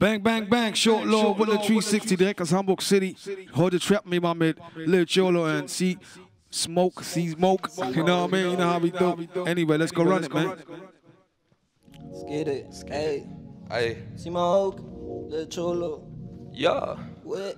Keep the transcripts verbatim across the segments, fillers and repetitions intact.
Bang, bang, bang, Short Law, Bullet three sixty, direkt aus Hamburg City. Heute trappen wir mal mit Lil Cholo and see Smoke, see Smoke. You know what I mean? You know how we do. Anyway, let's go run it, man. Let's get it, skate. Ey. Smoke, Lil Cholo. Ja. What?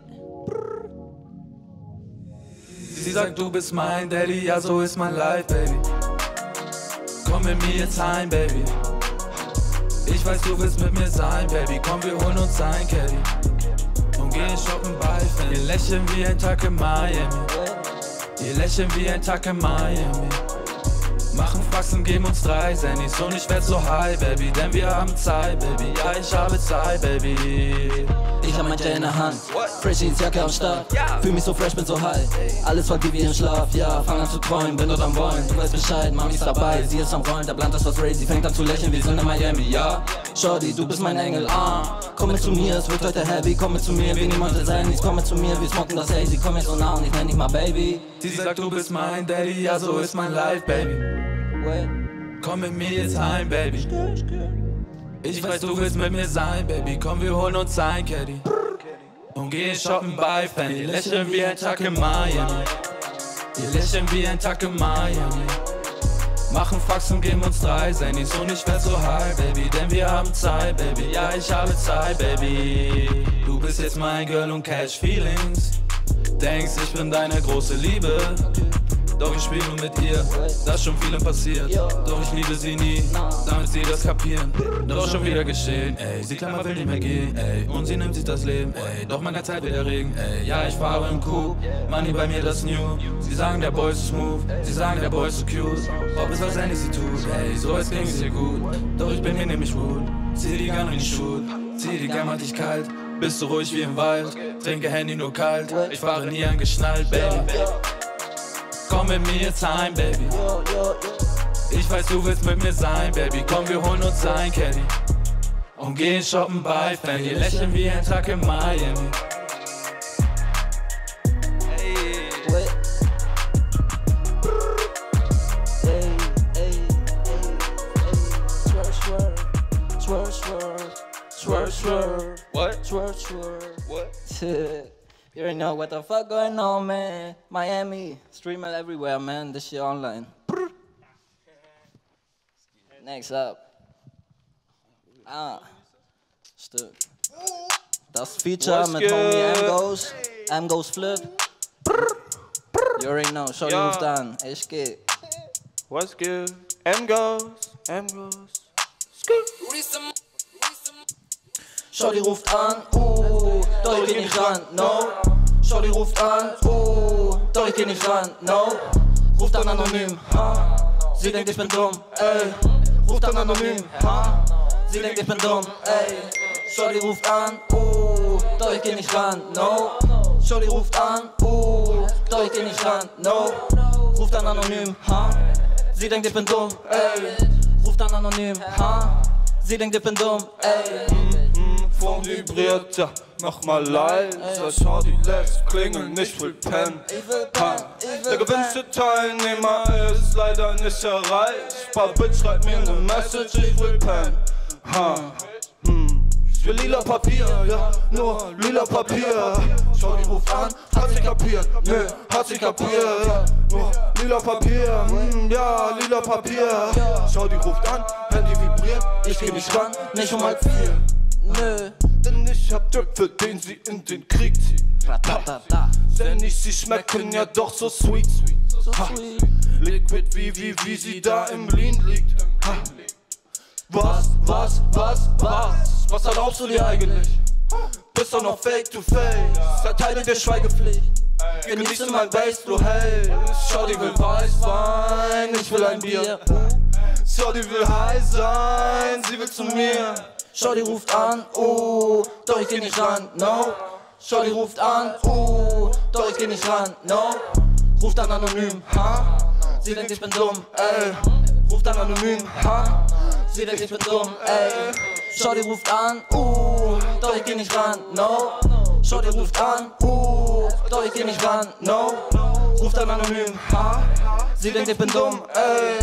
Sie sagt, du bist mein Daddy, ja so ist mein Life, Baby. Komm mit mir jetzt heim, Baby. Ich weiß, du willst mit mir sein, Baby. Komm, wir holen uns ein Caddy und gehen shoppen bei Fan. Wir lächeln wie ein Tag in Miami. Wir lächeln wie ein Tag in Miami. Machen Faxen, geben uns drei Sennys und ich werd so high, Baby, denn wir haben Zeit, Baby. Ja, ich habe Zeit, Baby. Ich hab mein J in der Hand, fresh ins Jacke am Start. Fühl mich so fresh, bin so high. Alles vergeht wie im Schlaf, ja, fang an zu träumen, bin dort am Wollen. Du weißt Bescheid, Mami ist dabei, sie ist am Rollen. Der Blunt ist was crazy, fängt an zu lächeln, wir sind in Miami, ja. Shorty, du bist mein Engel, ah. Komm mit zu mir, es wird heute heavy, komm mit zu mir, wir niemand sein, nichts, komm mit zu mir, wir smoken das Hazy, komm mir so nah und ich nenn dich mal Baby. Sie sagt, du bist mein Daddy, ja so ist mein Life, Baby. Komm mit mir jetzt heim, Baby. Ich weiß, du willst mit mir sein, Baby. Komm, wir holen uns ein Caddy und gehen shoppen bei Fan. Wir lächeln wie ein Tag in Miami. Wir lächeln wie ein Tag in Miami. Machen Faxen, geben uns drei Sennys und ich werd so high, Baby, denn wir haben Zeit, Baby. Ja, ich habe Zeit, Baby. Du bist jetzt mein Girl und Cash Feelings. Denkst, ich bin deine große Liebe. Doch ich spiel nur mit ihr, da ist schon vielem passiert. Doch ich liebe sie nie, damit sie das kapieren. Doch schon wieder geschehen, ey, sie Klammer will nicht mehr gehen, ey. Und sie nimmt sich das Leben, ey. Doch meiner Zeit will der Regen, ey. Ja, ich fahre im Coupe, Money bei mir das New. Sie sagen, der Boy ist smooth, sie sagen, der Boy ist so cute. Ob es was ähnlich sie tut, ey, so als ging es ihr gut. Doch ich bin hier nämlich rude, zieh die Gun in die Schuhe. Zieh die Gun, mach dich kalt, bist du ruhig wie im Wald. Trinke Handy nur kalt, ich fahre nie angeschnallt, Baby. Komm mit mir jetzt heim, Baby. Ich weiß, du willst mit mir sein, Baby. Komm, wir holen uns ein Caddy und gehen shoppen bei Fan. Wir lächeln wie ein Tag in Miami. Hey. Hey, hey, hey, swerve, swerve, swerve, swerve, swerve, What? swerve, swerve. What? You already know what the fuck going on, man. Miami, stream it everywhere, man. This shit online. Next up. Ah, stimmt. Das Feature What's mit good? Homie M-Goes. M-Goes Flip. You already know, Shorty Ja. ruft an. Ich geh. What's good? M goes, M goes. Shorty ruft an, uh, doch ich geh nicht ran, no. Shorty ruft an, uh, doch ich geh nicht ran, no. Ruft an anonym, ha. Sie denkt ich bin dumm, ey. Ruft an anonym, ha. Sie denkt ich bin dumm, ey. Shorty ruft an, uh, doch ich geh nicht ran, no. Shorty ruft an, uh, doch ich geh nicht ran, no. Ruft an anonym, ha. Sie denkt ich bin dumm, ey. Ruft an anonym, ha. Sie denkt ich bin dumm, ey. Phone vibriert, ja, mach mal leiser. Schau, die lässt klingeln, ich will pennen. Ha. Der gewünschte Teilnehmer ist leider nicht erreichbar. Bitch, schreib mir ne Message, ich will pennen. Ha. Hm. Ich will lila Papier, ja, nur lila Papier. Schau, die ruft an, hat sie kapiert, nö, hat sie kapiert. Ja, nur lila Papier, hm, ja, lila Papier. Schau, die ruft an, Handy vibriert, ich geh nicht ran, nicht um halb vier. Nö, denn ich hab Drip, für den sie in den Krieg zieht. ratatata, Denn ich, sie schmecken ja doch so sweet, sweet. so Ha. sweet. Liquid wie, wie, wie sie da im Lean liegt. Ha. Was, was, was, was, was erlaubst du dir eigentlich? Bist doch noch fake to face, erteile dir Schweigepflicht. Genieße mein Bass, du hey. Schau, die will Weißwein, ich will ein Bier. Schau, die will high sein, sie will zu mir. Shorty ruft an, uh, doch ich geh nicht ran, no. Shorty ruft an, uh, doch ich geh nicht ran, no. Ruft an anonym, ha. Sie denkt ich bin dumm, ey. Ruft an anonym, ha. Sie denkt ich bin dumm, ey. Shorty ruft an, uh, doch ich geh nicht ran, no. Shorty ruft an, uh, doch ich geh nicht ran, no. Ruft an anonym, ha. Sie denkt ich bin dumm, ey.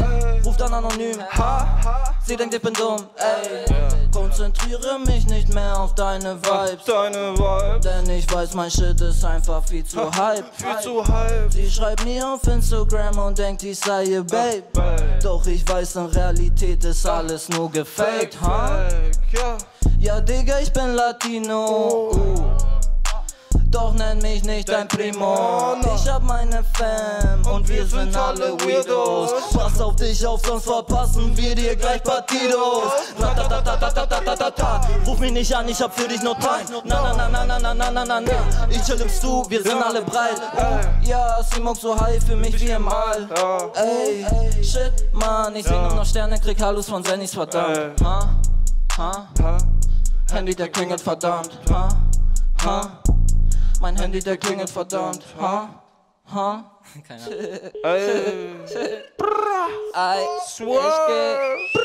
ruft dann anonym. Ha, sie denkt ich bin dumm, ey. Konzentriere mich nicht mehr auf deine Vibes, Deine Vibes, denn ich weiß, mein Shit ist einfach viel zu hype. viel zu hype. Sie schreibt mir auf Instagram und denkt, ich sei ihr Babe. Doch ich weiß, in Realität ist alles nur gefaked, ha? Ja. Ja, Digga, ich bin Latino. Uh. Doch nenn mich nicht dein Primo. Ich hab meine Fam und wir sind alle Weirdos. Pass auf dich auf, sonst verpassen wir dir gleich Partidos. Ratatatatatatatata. Ruf mich nicht an, ich hab für dich no time. Na na na na na na na na na. Ich chill im Stu, wir sind alle breit. Uh, ja, Simok so high für mich wie im All. Ey, shit, man, ich seh nur noch Sterne, krieg Hallos von Sennys, verdammt. Ha, ha, Handy, der klingelt, verdammt. Ha, ha. Mein Handy, der klingelt, verdammt. Ha? Ha? Keine Ahnung. Ey. Ei, ich geh.